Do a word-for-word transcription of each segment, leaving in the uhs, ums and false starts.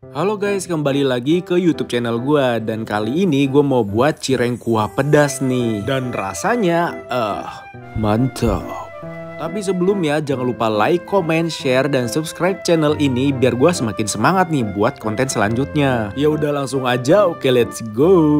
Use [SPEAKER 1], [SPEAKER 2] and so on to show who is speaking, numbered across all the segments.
[SPEAKER 1] Halo guys, kembali lagi ke YouTube channel gue. Dan kali ini gue mau buat cireng kuah pedas nih. Dan rasanya, eh, uh, mantap. Tapi sebelumnya jangan lupa like, comment, share, dan subscribe channel ini biar gue semakin semangat nih buat konten selanjutnya. Ya udah langsung aja, oke let's go.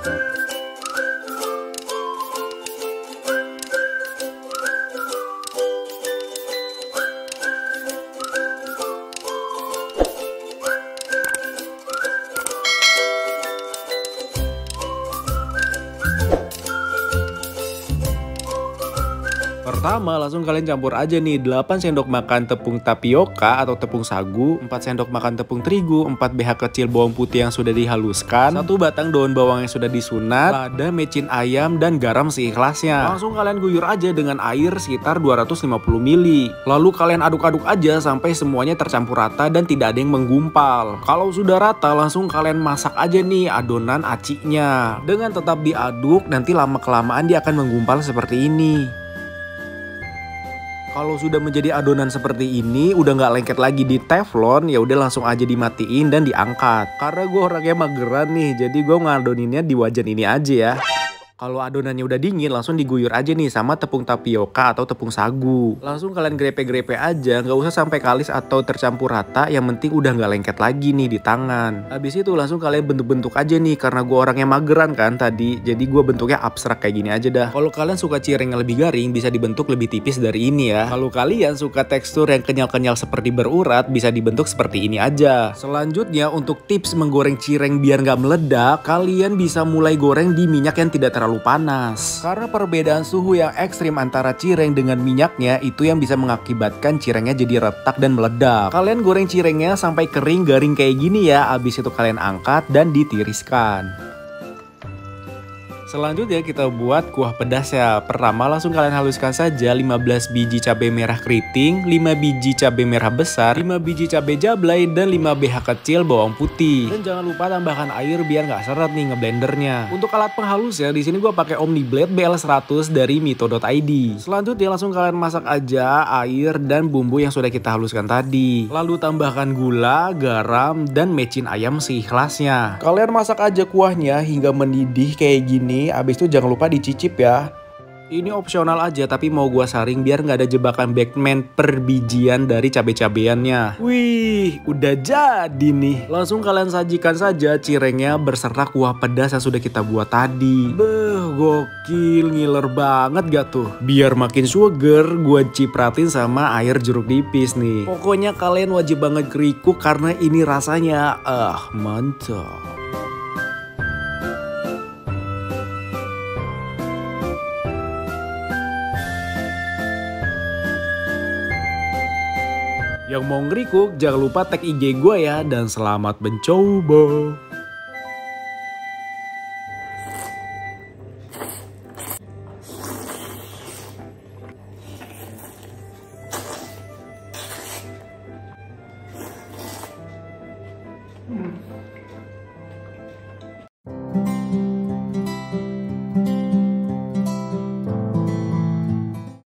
[SPEAKER 1] Pertama, langsung kalian campur aja nih delapan sendok makan tepung tapioka atau tepung sagu, empat sendok makan tepung terigu, empat B H kecil bawang putih yang sudah dihaluskan, satu batang daun bawang yang sudah disunat, lada, mecin ayam, dan garam seikhlasnya. Langsung kalian guyur aja dengan air sekitar dua ratus lima puluh mililiter. Lalu kalian aduk-aduk aja sampai semuanya tercampur rata dan tidak ada yang menggumpal. Kalau sudah rata, langsung kalian masak aja nih adonan aciknya. Dengan tetap diaduk, nanti lama-kelamaan dia akan menggumpal seperti ini. Kalau sudah menjadi adonan seperti ini, udah nggak lengket lagi di teflon, ya udah langsung aja dimatiin dan diangkat. Karena gue orangnya mageran nih, jadi gue ngadoninnya di wajan ini aja ya. Kalau adonannya udah dingin, langsung diguyur aja nih sama tepung tapioka atau tepung sagu. Langsung kalian grepe-grepe aja, nggak usah sampai kalis atau tercampur rata. Yang penting udah nggak lengket lagi nih di tangan. Habis itu langsung kalian bentuk-bentuk aja nih, karena gue orangnya mageran kan tadi. Jadi gue bentuknya abstrak kayak gini aja dah. Kalau kalian suka cireng yang lebih garing, bisa dibentuk lebih tipis dari ini ya. Kalau kalian suka tekstur yang kenyal-kenyal seperti berurat, bisa dibentuk seperti ini aja. Selanjutnya untuk tips menggoreng cireng biar nggak meledak, kalian bisa mulai goreng di minyak yang tidak terlalu panas. Karena perbedaan suhu yang ekstrim antara cireng dengan minyaknya itu yang bisa mengakibatkan cirengnya jadi retak dan meledak. Kalian goreng cirengnya sampai kering garing kayak gini ya. Abis itu kalian angkat dan ditiriskan. Selanjutnya kita buat kuah pedas ya. Pertama langsung kalian haluskan saja lima belas biji cabai merah keriting, lima biji cabai merah besar, lima biji cabai jablay, dan lima B H kecil bawang putih. Dan jangan lupa tambahkan air biar nggak seret nih ngeblendernya. Untuk alat penghalus ya, di sini gue pakai Omniblade B L seratus dari mito dot I D. Selanjutnya langsung kalian masak aja air dan bumbu yang sudah kita haluskan tadi. Lalu tambahkan gula, garam, dan mecin ayam seikhlasnya. Kalian masak aja kuahnya hingga mendidih kayak gini. Abis itu jangan lupa dicicip ya. Ini opsional aja tapi mau gua saring biar nggak ada jebakan Batman per bijian dari cabe-cabeannya. Wih, udah jadi nih. Langsung kalian sajikan saja cirengnya berserta kuah pedas yang sudah kita buat tadi. Beuh, gokil, ngiler banget gak tuh? Biar makin suger, gua cipratin sama air jeruk nipis nih. Pokoknya kalian wajib banget kerikuk karena ini rasanya ah, mantap. Yang mau ngerikuk jangan lupa tag I G gue ya, dan selamat mencoba. Hmm.